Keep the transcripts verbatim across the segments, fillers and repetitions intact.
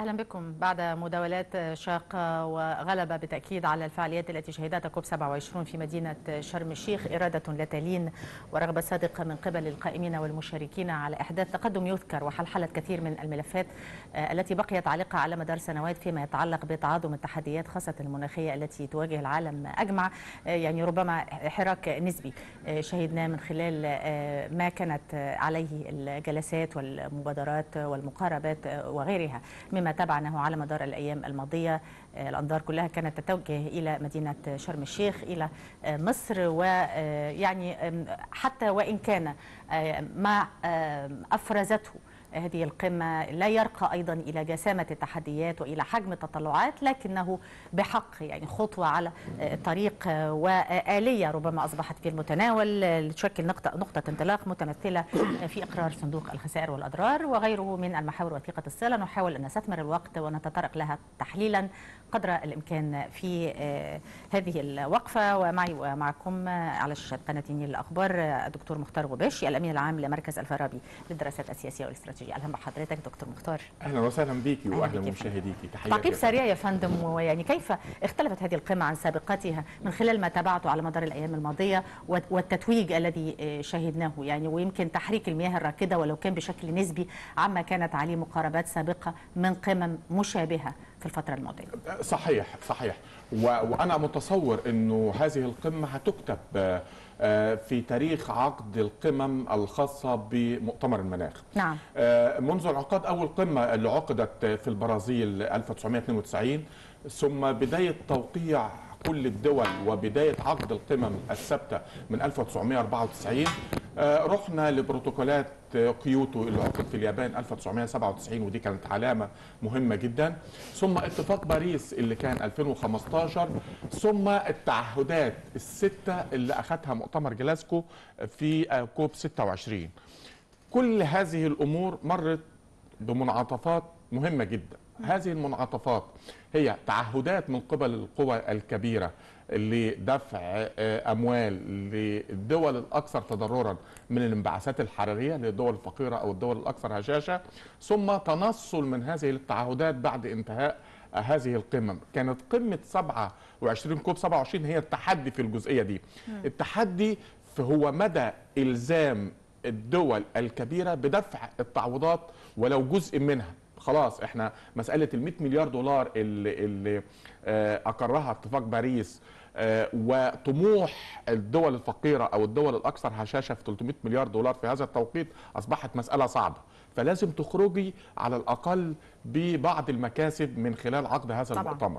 أهلا بكم. بعد مداولات شاقة وغلبة بالتأكيد على الفعاليات التي شهدتها كوب سبعة وعشرين في مدينة شرم الشيخ، إرادة لا تلين ورغبة صادقة من قبل القائمين والمشاركين على إحداث تقدم يذكر وحلحلة كثير من الملفات التي بقيت عالقة على مدار سنوات فيما يتعلق بتعاظم التحديات خاصة المناخية التي تواجه العالم أجمع، يعني ربما حراك نسبي شهدناه من خلال ما كانت عليه الجلسات والمبادرات والمقاربات وغيرها مما تابعناه على مدار الأيام الماضية. الأنظار كلها كانت تتوجه إلى مدينة شرم الشيخ، إلى مصر، ويعني حتى وإن كان ما أفرزته هذه القمة لا يرقى أيضا إلى جسامة التحديات وإلى حجم التطلعات، لكنه بحق يعني خطوة على الطريق وآلية ربما أصبحت في المتناول تشكل نقطة نقطة انطلاق متمثلة في إقرار صندوق الخسائر والأضرار وغيره من المحاور وثيقة الصلة. نحاول أن نستثمر الوقت ونتطرق لها تحليلا قدر الإمكان في هذه الوقفة. ومعي ومعكم على شاشة قناة النيل الأخبار الدكتور مختار غباشي، الأمين العام لمركز الفارابي للدراسات السياسية والاستراتيجية. اهلا بحضرتك دكتور مختار. اهلا وسهلا بيكي واهلا بمشاهديكي. تعقيب سريع يا فندم، ويعني كيف اختلفت هذه القمه عن سابقتها من خلال ما تابعته على مدار الايام الماضيه والتتويج الذي شهدناه، يعني ويمكن تحريك المياه الراكده ولو كان بشكل نسبي عما كانت عليه مقاربات سابقه من قمم مشابهه في الفتره الماضيه. صحيح صحيح، وانا متصور انه هذه القمه هتكتب في تاريخ عقد القمم الخاصة بمؤتمر المناخ. نعم. منذ انعقاد أول قمة اللي عقدت في البرازيل ألف وتسعمائة واثنين وتسعين، ثم بداية توقيع كل الدول وبداية عقد القمم الثابتة من ألف وتسعمائة وأربعة وتسعين، رحنا لبروتوكولات كيوتو اللي عقد في اليابان ألف وتسعمائة وسبعة وتسعين، ودي كانت علامة مهمة جدا، ثم اتفاق باريس اللي كان ألفين وخمسة عشر، ثم التعهدات الستة اللي أخذها مؤتمر جلاسكو في كوب ستة وعشرين. كل هذه الأمور مرت بمنعطفات مهمة جدا. هذه المنعطفات هي تعهدات من قبل القوى الكبيرة لدفع أموال للدول الأكثر تضررا من الانبعاثات الحرارية، للدول الفقيرة أو الدول الأكثر هشاشة، ثم تنصل من هذه التعهدات بعد انتهاء هذه القمم. كانت قمة سبعة وعشرين كوب سبعة وعشرين هي التحدي في الجزئية دي. التحدي هو مدى إلزام الدول الكبيرة بدفع التعويضات ولو جزء منها. خلاص احنا مسألة المئة مليار دولار اللي, اللي أقرها اتفاق باريس وطموح الدول الفقيرة أو الدول الأكثر هشاشة في ثلاثمائة مليار دولار في هذا التوقيت أصبحت مسألة صعبة، فلازم تخرجي على الأقل ببعض المكاسب من خلال عقد هذا طبعا. المؤتمر.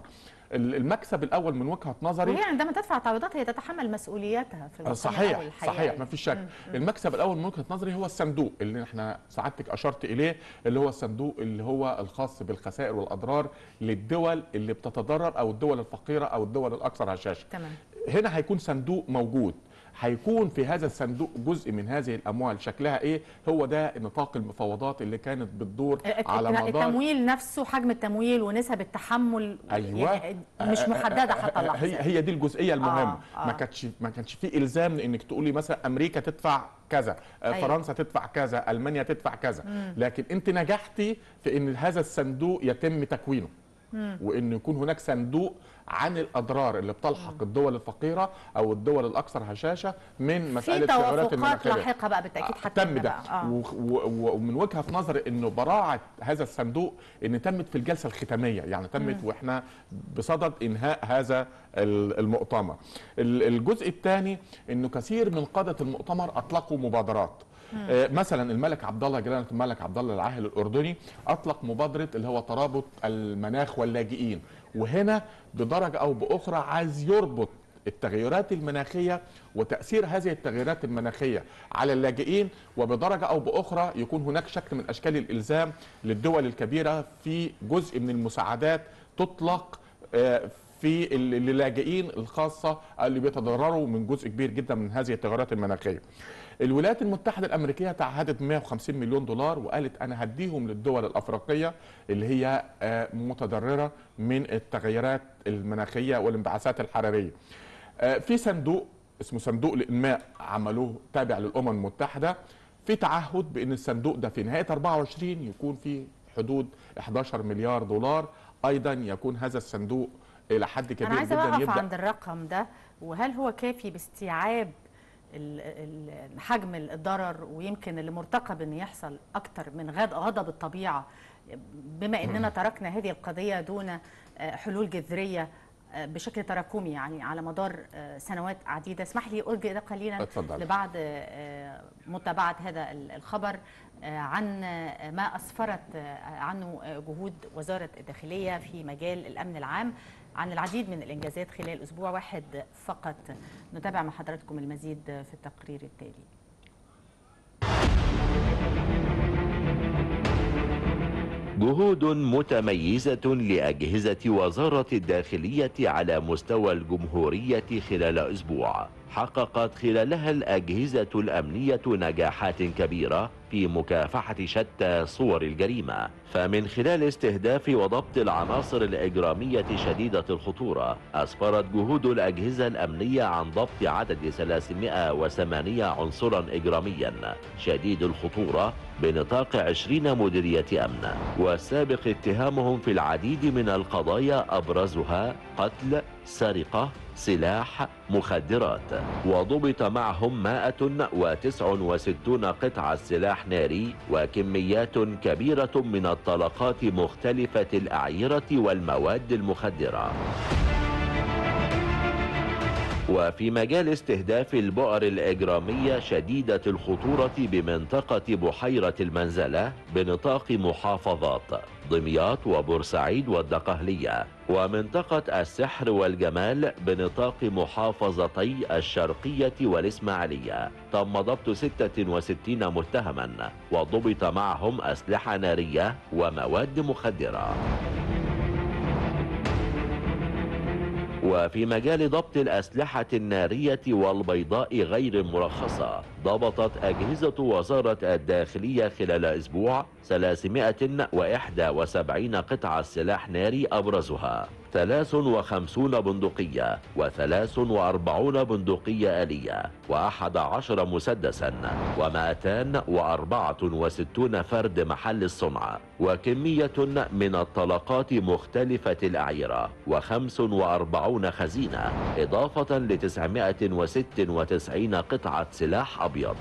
المكسب الاول من وجهه نظري، وهي عندما تدفع تعويضات هي تتحمل مسؤولياتها في المؤتمر. صحيح صحيح ما فيش شك. المكسب الاول من وجهه نظري هو الصندوق اللي احنا سعادتك اشرت اليه، اللي هو الصندوق اللي هو الخاص بالخسائر والاضرار للدول اللي بتتضرر او الدول الفقيره او الدول الاكثر هشاشه. تمام. هنا هيكون صندوق موجود، هيكون في هذا الصندوق جزء من هذه الاموال شكلها ايه؟ هو ده نطاق المفاوضات اللي كانت بتدور على مدار التمويل نفسه، حجم التمويل ونسب التحمل. أيوة. يعني مش محدده حتى اللحظه. هي هي دي الجزئيه المهمه. آه. آه. ما كانش ما كانش في الزام انك تقولي مثلا امريكا تدفع كذا، أيوة. فرنسا تدفع كذا، المانيا تدفع كذا. مم. لكن انت نجحتي في ان هذا الصندوق يتم تكوينه، وان يكون هناك صندوق عن الاضرار اللي بتلحق الدول الفقيره او الدول الاكثر هشاشه من مساله التغيرات المناخيه. في توافقات لاحقه بقى بالتاكيد حتى تم ده. آه. ومن وجهه نظري انه براعه هذا الصندوق ان تمت في الجلسه الختاميه، يعني تمت مم. واحنا بصدد انهاء هذا المؤتمر. الجزء الثاني انه كثير من قاده المؤتمر اطلقوا مبادرات. آه مثلا الملك عبد الله جلاله الملك عبد الله العاهل الاردني اطلق مبادره اللي هو ترابط المناخ واللاجئين، وهنا بدرجه او باخرى عايز يربط التغيرات المناخيه وتاثير هذه التغيرات المناخيه على اللاجئين، وبدرجه او باخرى يكون هناك شكل من اشكال الالزام للدول الكبيره في جزء من المساعدات تطلق آه في اللاجئين الخاصه اللي بيتضرروا من جزء كبير جدا من هذه التغيرات المناخيه. الولايات المتحده الامريكيه تعهدت مئة وخمسين مليون دولار وقالت انا هديهم للدول الافريقيه اللي هي متضرره من التغيرات المناخيه والانبعاثات الحراريه. في صندوق اسمه صندوق الانماء عملوه تابع للامم المتحده، في تعهد بان الصندوق ده في نهايه أربعة وعشرين يكون فيه حدود إحدى عشر مليار دولار. أيضا يكون هذا الصندوق إلى حد كبير أنا عايزة جدا أقف يبدأ عند الرقم ده، وهل هو كافي باستيعاب حجم الضرر ويمكن اللي مرتقب أن يحصل أكتر من غضب الطبيعة، بما أننا تركنا هذه القضية دون حلول جذرية بشكل تراكمي يعني على مدار سنوات عديدة. اسمح لي أرجع قليلا لبعض متابعة هذا الخبر عن ما أسفرت عنه جهود وزارة الداخلية في مجال الأمن العام عن العديد من الإنجازات خلال أسبوع واحد فقط. نتابع مع حضراتكم المزيد في التقرير التالي. جهود متميزة لأجهزة وزارة الداخلية على مستوى الجمهورية خلال أسبوع حققت خلالها الأجهزة الأمنية نجاحات كبيرة في مكافحة شتى صور الجريمة. فمن خلال استهداف وضبط العناصر الإجرامية شديدة الخطورة، أسفرت جهود الأجهزة الأمنية عن ضبط عدد ثلاثمائة وثمانية عنصرا إجراميا شديد الخطورة بنطاق عشرين مديرية أمن، والسابق اتهامهم في العديد من القضايا أبرزها قتل، سرقة، سلاح، مخدرات. وضبط معهم مائة وتسعة وستين قطعة سلاح ناري وكميات كبيرة من الطلقات مختلفة الأعيرة والمواد المخدرة. وفي مجال استهداف البؤر الإجرامية شديدة الخطورة بمنطقة بحيرة المنزلة بنطاق محافظات دمياط وبورسعيد والدقهلية، ومنطقة السحر والجمال بنطاق محافظتي الشرقية والإسماعيلية، تم ضبط ستة وستين متهما وضبط معهم أسلحة نارية ومواد مخدرة. وفي مجال ضبط الأسلحة النارية والبيضاء غير المرخصة، ضبطت أجهزة وزارة الداخلية خلال أسبوع ثلاثمائة وواحد وسبعين قطعة سلاح ناري أبرزها ثلاث وخمسين بندقية وثلاث وأربعين بندقية آلية وأحد عشر مسدسا ومائتان وأربعة وستون فرد محل الصنع، وكمية من الطلقات مختلفة الأعيرة وخمس وأربعون خزينة، إضافة لتسعمائة وستة وتسعين قطعة سلاح أبيض.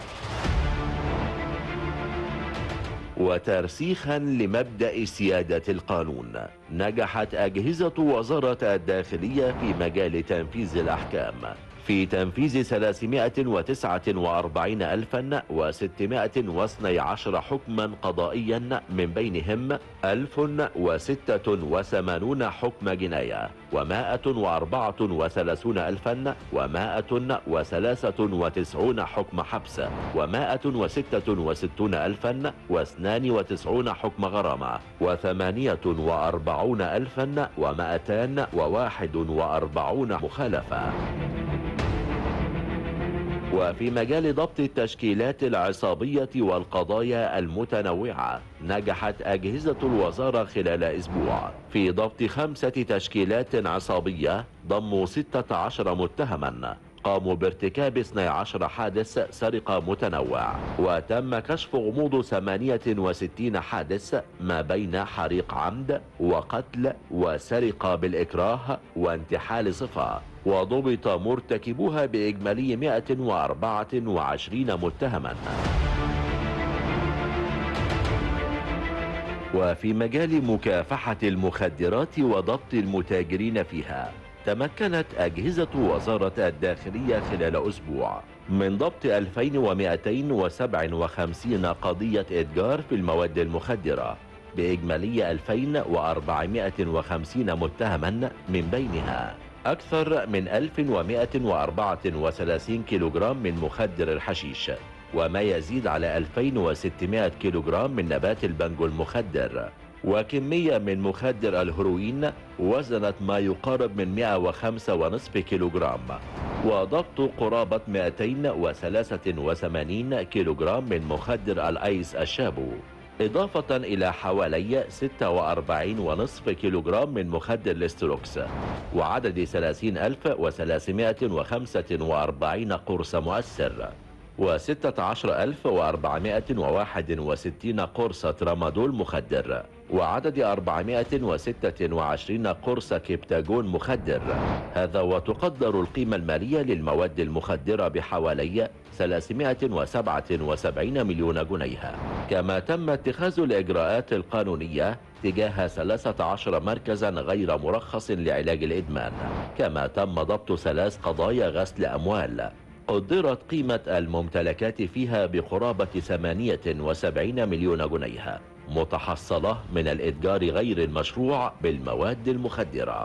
وترسيخا لمبدأ سيادة القانون، نجحت أجهزة وزارة الداخلية في مجال تنفيذ الأحكام في تنفيذ ثلاثمائة وتسعة وأربعين ألفا وستمائة واثني عشر حكما قضائيا، من بينهم ألف وستة وثمانين حكم جناية ومائة وأربعة وثلاثون ألفا ومائة وثلاثة وتسعون حكم حبس ومائة وستة وستون ألفا واثنان وتسعون حكم غرامة وثمانية وأربعون ألفا ومائتان وواحد وأربعون مخالفة. وفي مجال ضبط التشكيلات العصابية والقضايا المتنوعة، نجحت أجهزة الوزارة خلال أسبوع في ضبط خمسة تشكيلات عصابية ضموا ستة عشر متهما قاموا بارتكاب اثني عشر حادث سرقة متنوع، وتم كشف غموض ثمانية وستين حادث ما بين حريق عمد وقتل وسرقة بالإكراه وانتحال صفة، وضبط مرتكبوها بإجمالي مائة وأربعة وعشرين متهما. وفي مجال مكافحة المخدرات وضبط المتاجرين فيها، تمكنت أجهزة وزارة الداخلية خلال أسبوع من ضبط ألفين ومائتين وسبعة وخمسين قضية إتجار في المواد المخدرة بإجمالي ألفين وأربعمائة وخمسين متهما، من بينها أكثر من ألف ومائة وأربعة وثلاثين كيلوغرام من مخدر الحشيش، وما يزيد على ألفين وستمائة كيلوغرام من نبات البنجو المخدر، وكمية من مخدر الهيروين وزنت ما يقارب من مائة وخمسة ونصف كيلوغرام، وضبط قرابة مائتين وثلاثة وثمانين كيلوغرام من مخدر الأيس الشابو، إضافة إلى حوالي ستة وأربعين ونصف كيلوغرام من مخدر الاستروكس، وعدد ثلاثين ألف وثلاثمائة وخمسة وأربعين قرص مؤثر. وستة عشر ألف وأربعمائة وواحد وستين قرص ترامادول مخدر، وعدد أربعمائة وستة وعشرين قرص كبتاجون مخدر. هذا وتقدر القيمة المالية للمواد المخدرة بحوالي ثلاثمائة وسبعة وسبعين مليون جنيه. كما تم اتخاذ الإجراءات القانونية تجاه ثلاثة عشر مركزا غير مرخص لعلاج الإدمان. كما تم ضبط ثلاث قضايا غسل أموال قدرت قيمة الممتلكات فيها بقرابة ثمانية وسبعين مليون جنيه، متحصلة من الإتجار غير المشروع بالمواد المخدرة.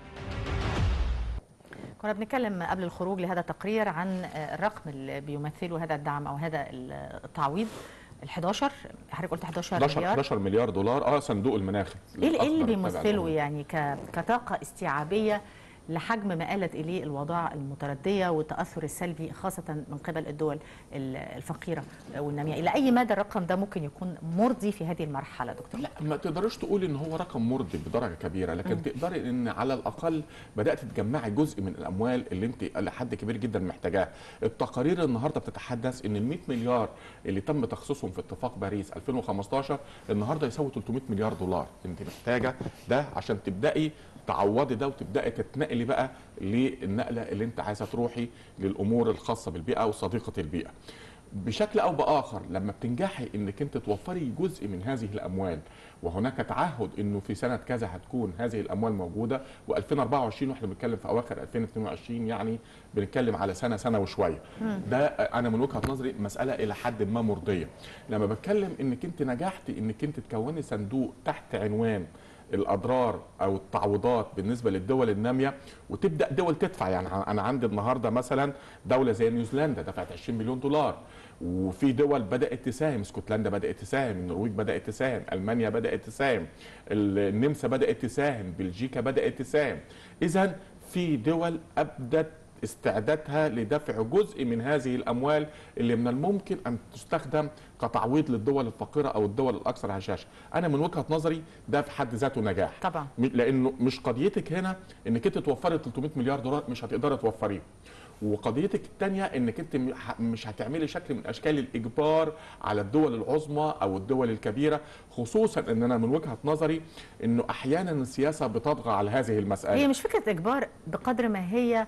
كنا بنتكلم قبل الخروج لهذا التقرير عن الرقم اللي بيمثله هذا الدعم أو هذا التعويض، ال حداشر، حضرتك قلت حداشر مليار حداشر مليار دولار. اه صندوق المناخ ايه اللي بيمثله يعني كطاقة استيعابية لحجم ما آلت إليه الوضع المتردية والتأثر السلبي خاصة من قبل الدول الفقيرة والنامية؟ إلى أي مدى الرقم ده ممكن يكون مرضي في هذه المرحلة دكتور؟ لا، ما تقدرش تقول إن هو رقم مرضي بدرجة كبيرة، لكن م. تقدري إن على الأقل بدأت تجمعي جزء من الأموال اللي أنت لحد كبير جدا محتاجاها. التقارير النهاردة بتتحدث إن ال مئة مليار اللي تم تخصيصهم في اتفاق باريس ألفين وخمستاشر النهاردة يساوي ثلاثمائة مليار دولار. أنت محتاجة ده عشان تبدأي تعوضي ده وتبداي تتنقلي بقى للنقله اللي انت عايزه تروحي للامور الخاصه بالبيئه وصديقه البيئه. بشكل او باخر لما بتنجحي انك انت توفري جزء من هذه الاموال، وهناك تعهد انه في سنه كذا هتكون هذه الاموال موجوده، و2024 واحنا بنتكلم في اواخر ألفين واثنين وعشرين، يعني بنتكلم على سنه سنه وشويه. ده انا من وجهه نظري مساله الى حد ما مرضيه. لما بتكلم انك انت نجحتي انك انت تكوني صندوق تحت عنوان الاضرار او التعويضات بالنسبه للدول الناميه، وتبدا دول تدفع. يعني انا عندي النهارده مثلا دوله زي نيوزيلندا دفعت عشرين مليون دولار، وفي دول بدات تساهم، اسكتلندا بدات تساهم، النرويج بدات تساهم، المانيا بدات تساهم، النمسا بدات تساهم، بلجيكا بدات تساهم. اذا في دول ابدت استعدادها لدفع جزء من هذه الاموال اللي من الممكن ان تستخدم كتعويض للدول الفقيره او الدول الاكثر هشاشه. انا من وجهه نظري ده في حد ذاته نجاح طبعا، لانه مش قضيتك هنا انك انت توفري ثلاثمائة مليار دولار، مش هتقدري توفريه. وقضيتك الثانيه انك انت مش هتعملي شكل من اشكال الاجبار على الدول العظمى او الدول الكبيره، خصوصا ان انا من وجهه نظري انه احيانا السياسه بتطغى على هذه المساله. هي مش فكره اجبار بقدر ما هي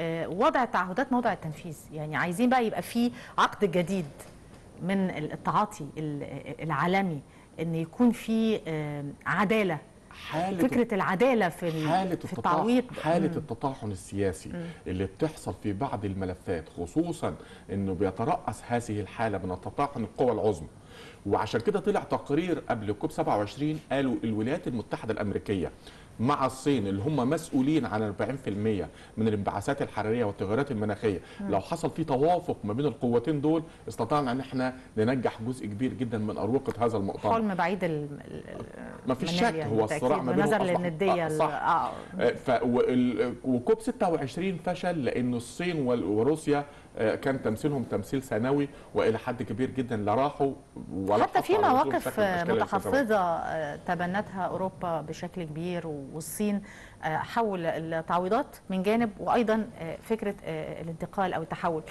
وضع تعهدات موضع التنفيذ. يعني عايزين بقى يبقى في عقد جديد من التعاطي العالمي، ان يكون في عداله، حالة فكرة العدالة في حالة في التعويض، حالة مم. التطاحن السياسي مم. اللي بتحصل في بعض الملفات، خصوصا انه بيترأس هذه الحالة من التطاحن القوى العظمى. وعشان كده طلع تقرير قبل كوب سبعة وعشرين قالوا الولايات المتحدة الأمريكية مع الصين اللي هم مسؤولين عن أربعين بالمئة من الانبعاثات الحراريه والتغيرات المناخيه، لو حصل في توافق ما بين القوتين دول استطعنا ان احنا ننجح جزء كبير جدا من اروقه هذا المؤتمر. حلم بعيد ال ما فيش شك، هو الصراع ما بينهم نظر للنديه. آه صح. آه. ف وكوب ستة وعشرين فشل لانه الصين وروسيا كان تمثيلهم تمثيل ثانوي، والى حد كبير جدا لا راحوا ولا حتى في مواقف متحفظه تبنتها اوروبا بشكل كبير، والصين حول التعويضات من جانب، وايضا فكره الانتقال او التحول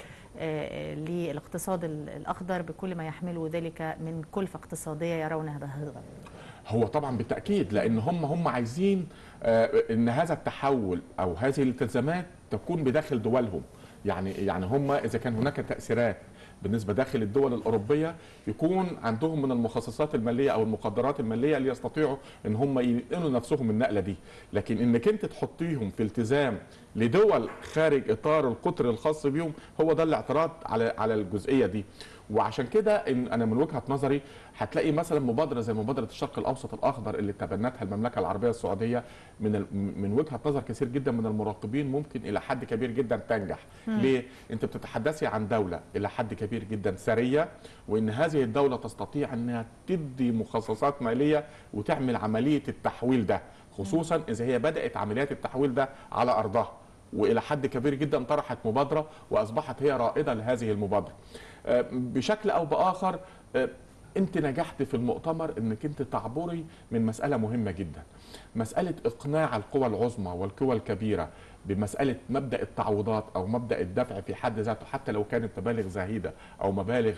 للاقتصاد الاخضر بكل ما يحمله ذلك من كلفه اقتصاديه يرونها باهظه. هو طبعا بالتاكيد، لان هم هم عايزين ان هذا التحول او هذه الالتزامات تكون بداخل دولهم. يعني يعني هم اذا كان هناك تاثيرات بالنسبه داخل الدول الاوروبيه يكون عندهم من المخصصات الماليه او المقدرات الماليه اللي يستطيعوا ان هم ينقلوا نفسهم النقله دي، لكن انك انت تحطيهم في التزام لدول خارج اطار القطر الخاص بيهم، هو ده الاعتراض على على الجزئيه دي. وعشان كده إن انا من وجهه نظري هتلاقي مثلا مبادره زي مبادره الشرق الاوسط الاخضر اللي تبنتها المملكه العربيه السعوديه، من من وجهه نظر كثير جدا من المراقبين ممكن الى حد كبير جدا تنجح. م. ليه؟ انت بتتحدثي عن دوله الى حد كبير جدا ثريه، وان هذه الدوله تستطيع انها تدي مخصصات ماليه وتعمل عمليه التحويل ده، خصوصا اذا هي بدات عمليات التحويل ده على ارضها، والى حد كبير جدا طرحت مبادره واصبحت هي رائده لهذه المبادره. بشكل او باخر انت نجحت في المؤتمر انك انت تعبري من مساله مهمه جدا، مساله اقناع القوى العظمى والقوى الكبيره بمساله مبدا التعويضات او مبدا الدفع في حد ذاته، حتى لو كانت مبالغ زاهده او مبالغ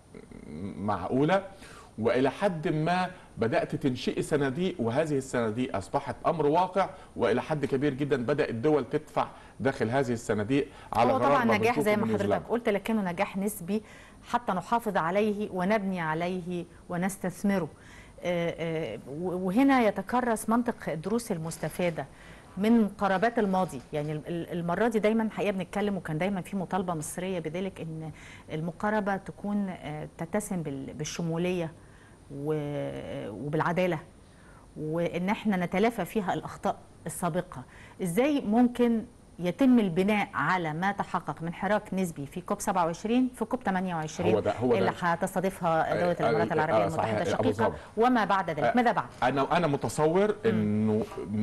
معقوله. والى حد ما بدات تنشئي صناديق، وهذه الصناديق اصبحت امر واقع، والى حد كبير جدا بدا الدول تدفع داخل هذه الصناديق على هو غرار طبعا ما نجاح بنشوفه زي ما من حضرتك نيوزيلندا. قلت، لكنه نجاح نسبي حتى نحافظ عليه ونبني عليه ونستثمره. آه، آه، وهنا يتكرس منطق الدروس المستفاده من قرابات الماضي. يعني المره دي دايما الحقيقه بنتكلم، وكان دايما في مطالبه مصريه بذلك، ان المقاربه تكون تتسم بالشموليه وبالعداله، وان احنا نتلافى فيها الاخطاء السابقه. ازاي ممكن يتم البناء على ما تحقق من حراك نسبي في كوب سبعة وعشرين في كوب ثمانية وعشرين هو ده هو اللي ده هتستضيفها دوله الامارات العربيه المتحده الشقيقه، وما بعد ذلك؟ ماذا بعد؟ انا انا متصور انه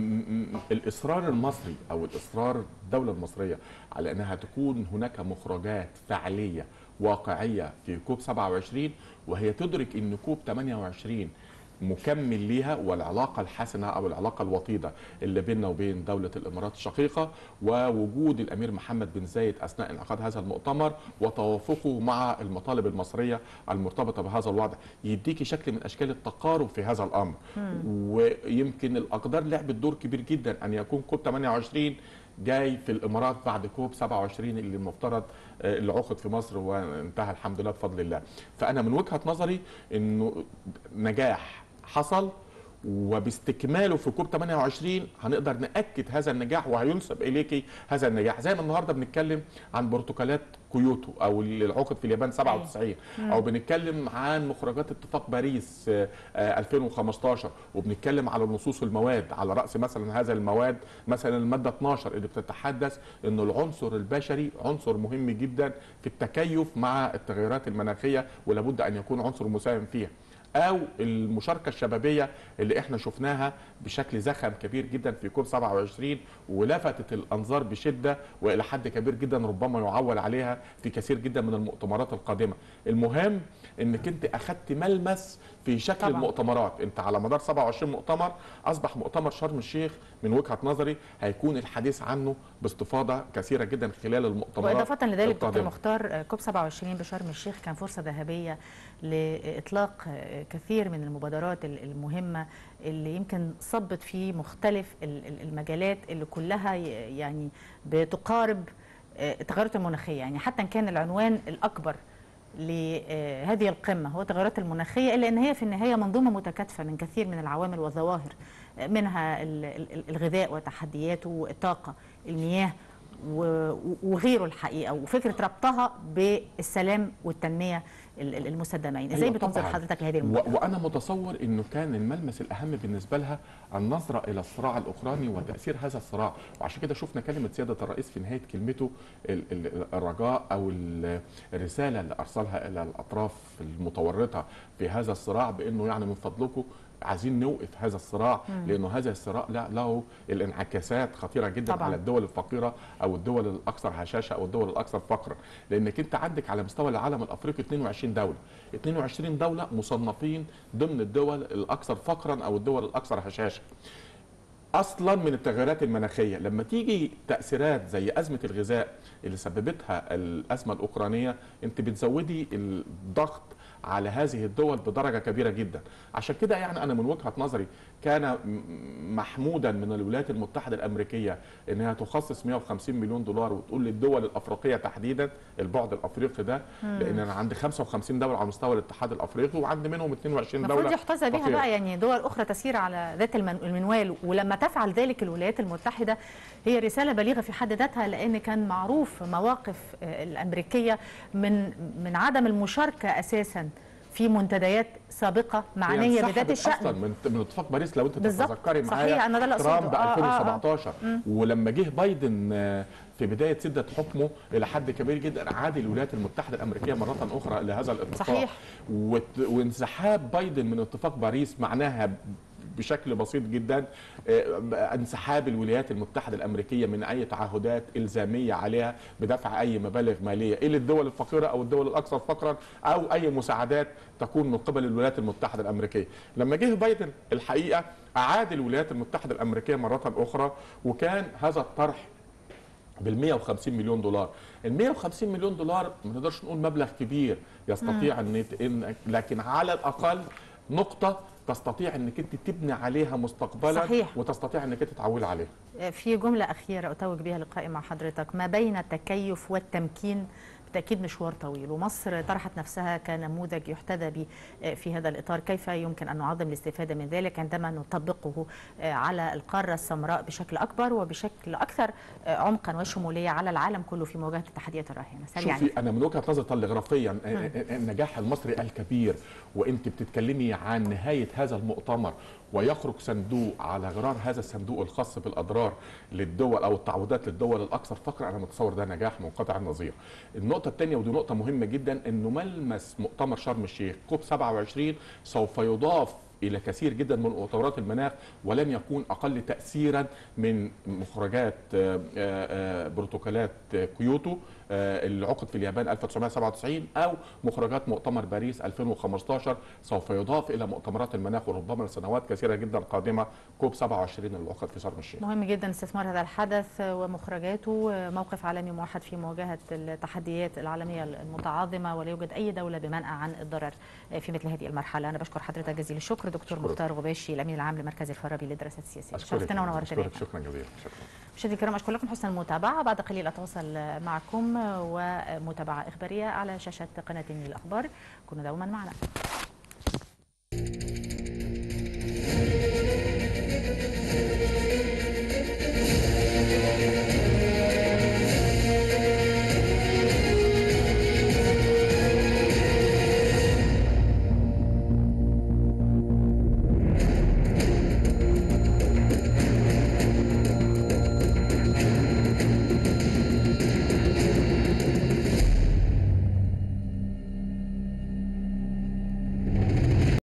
الاصرار المصري او الاصرار الدوله المصريه على انها تكون هناك مخرجات فعليه واقعيه في كوب سبعة وعشرين، وهي تدرك ان كوب ثمانية وعشرين مكمل ليها، والعلاقه الحسنه او العلاقه الوطيده اللي بيننا وبين دوله الامارات الشقيقه، ووجود الامير محمد بن زايد اثناء انعقاد هذا المؤتمر وتوافقه مع المطالب المصريه المرتبطه بهذا الوضع، يديكي شكل من اشكال التقارب في هذا الامر. مم. ويمكن الاقدار لعبت دور كبير جدا ان يكون كوب ثمانية وعشرين جاي في الامارات بعد كوب سبعة وعشرين اللي المفترض اللي عقد في مصر وانتهى الحمد لله بفضل الله. فانا من وجهه نظري انه نجاح حصل، وباستكماله في كوب ثمانية وعشرين هنقدر ناكد هذا النجاح وهينسب اليكي هذا النجاح. زي ما النهارده بنتكلم عن برتقالات كيوتو او اللي عقد في اليابان سبعة وتسعين، او بنتكلم عن مخرجات اتفاق باريس ألفين وخمستاشر، وبنتكلم على نصوص المواد، على راس مثلا هذا المواد مثلا الماده اثناشر اللي بتتحدث ان العنصر البشري عنصر مهم جدا في التكيف مع التغيرات المناخيه ولابد ان يكون عنصر مساهم فيها، او المشاركه الشبابيه اللي احنا شفناها بشكل زخم كبير جدا في كوب سبعة وعشرين ولفتت الانظار بشده، والى حد كبير جدا ربما يعول عليها في كثير جدا من المؤتمرات القادمه. المهم انك انت اخذت ملمس في شكل طبعا. المؤتمرات، انت على مدار سبعة وعشرين مؤتمر اصبح مؤتمر شرم الشيخ من وجهه نظري هيكون الحديث عنه باستفاضه كثيره جدا خلال المؤتمرات. واضافه لذلك دكتور مختار، كوب سبعة وعشرين بشرم الشيخ كان فرصه ذهبيه لاطلاق كثير من المبادرات المهمه اللي يمكن صبت في مختلف المجالات اللي كلها يعني بتقارب التغيرات المناخيه. يعني حتى ان كان العنوان الاكبر لهذه القمه هو التغيرات المناخيه، الا ان هي في النهايه منظومه متكاتفه من كثير من العوامل والظواهر، منها الغذاء وتحدياته، الطاقه، المياه وغيره الحقيقه، وفكره ربطها بالسلام والتنميه المستدامين. ازاي أيوة بتنظر حضرتك لهذه المبادره؟ وانا متصور انه كان الملمس الاهم بالنسبه لها النظره الى الصراع الاوكراني وتاثير هذا الصراع، وعشان كده شفنا كلمه سياده الرئيس في نهايه كلمته الرجاء او الرساله اللي ارسلها الى الاطراف المتورطه في هذا الصراع بانه يعني من فضلكم عايزين نوقف هذا الصراع، لانه هذا الصراع له الانعكاسات خطيره جدا طبعا. على الدول الفقيره او الدول الاكثر هشاشه او الدول الاكثر فقرا، لانك انت عندك على مستوى العالم الافريقي اثنين وعشرين دوله، اثنين وعشرين دوله مصنفين ضمن الدول الاكثر فقرا او الدول الاكثر هشاشه. اصلا من التغيرات المناخيه لما تيجي تاثيرات زي ازمه الغذاء اللي سببتها الازمه الاوكرانيه، انت بتزودي الضغط على هذه الدول بدرجه كبيره جدا. عشان كده يعني انا من وجهه نظري كان محمودا من الولايات المتحده الامريكيه انها تخصص مئة وخمسين مليون دولار وتقول للدول الافريقيه تحديدا البعد الافريقي ده، لان انا عندي خمسة وخمسين دوله على مستوى الاتحاد الافريقي وعندي منهم اثنين وعشرين دوله المفروض يحتذى بها بقى، يعني دول اخرى تسير على ذات المنوال. ولما تفعل ذلك الولايات المتحده هي رساله بليغه في حد ذاتها، لان كان معروف مواقف الامريكيه من من عدم المشاركه اساسا في منتديات سابقه معنيه بذات الشأن اصلا من من اتفاق باريس لو انت تتذكري معايا. صحيح، انا ده اللي ترامب آه ألفين وسبعتاشر آه آه. ولما جه بايدن في بدايه سده حكمه الى حد كبير جدا عاد الولايات المتحده الامريكيه مره اخرى لهذا الاتفاق. صحيح. وانسحاب بايدن من اتفاق باريس معناها بشكل بسيط جدا انسحاب الولايات المتحده الامريكيه من اي تعهدات الزاميه عليها بدفع اي مبالغ ماليه الى الدول الفقيره او الدول الاكثر فقرا او اي مساعدات تكون من قبل الولايات المتحده الامريكيه. لما جه بايدن الحقيقه اعاد الولايات المتحده الامريكيه مره اخرى، وكان هذا الطرح بال مئة وخمسين مليون دولار. ال مئة وخمسين مليون دولار ما نقدرش نقول مبلغ كبير يستطيع ان، لكن على الاقل نقطه تستطيع انك انت تبني عليها مستقبلا. صحيح. وتستطيع انك انت تعول عليها. في جمله اخيره اتوج بها لقائي مع حضرتك، ما بين التكيف والتمكين بالتأكيد مشوار طويل، ومصر طرحت نفسها كنموذج يحتذى به في هذا الإطار. كيف يمكن أن نعظم الاستفادة من ذلك عندما نطبقه على القارة السمراء بشكل أكبر وبشكل أكثر عمقا وشمولية على العالم كله في مواجهة التحديات الراهنة؟ شوفي، أنا من وجهة نظري تلغرافيا النجاح المصري الكبير، وأنت بتتكلمي عن نهاية هذا المؤتمر ويخرج صندوق على غرار هذا الصندوق الخاص بالأضرار للدول أو التعويضات للدول الأكثر فقرا، أنا متصور ده نجاح منقطع النظير. النقطة الثانية ودي نقطة مهمة جدا، إنه ملمس مؤتمر شرم الشيخ كوب سبعة وعشرين سوف يضاف إلى كثير جدا من مؤتمرات المناخ، ولن يكون أقل تأثيرا من مخرجات بروتوكولات كيوتو اللي عقد في اليابان ألف وتسعمئة وسبعة وتسعين أو مخرجات مؤتمر باريس ألفين وخمسة عشر، سوف يضاف إلى مؤتمرات المناخ وربما لسنوات كثيرة جدا قادمة كوب سبعة وعشرين اللي عقد في شرم الشيخ. مهم جدا استثمار هذا الحدث ومخرجاته، موقف عالمي موحد في مواجهة التحديات العالمية المتعاظمة، ولا يوجد أي دولة بمنأى عن الضرر في مثل هذه المرحلة. أنا بشكر حضرتك جزيل الشكر دكتور مختار غباشي، الأمين العام لمركز الفارابي للدراسات السياسية. شرفتنا ونورتنا. شكرا جزيلا. مشاهدينا الكرام، أشكر لكم حسن المتابعة. بعد قليل أتواصل معكم ومتابعة إخبارية على شاشة قناة النيل الأخبار. كونوا دوما معنا.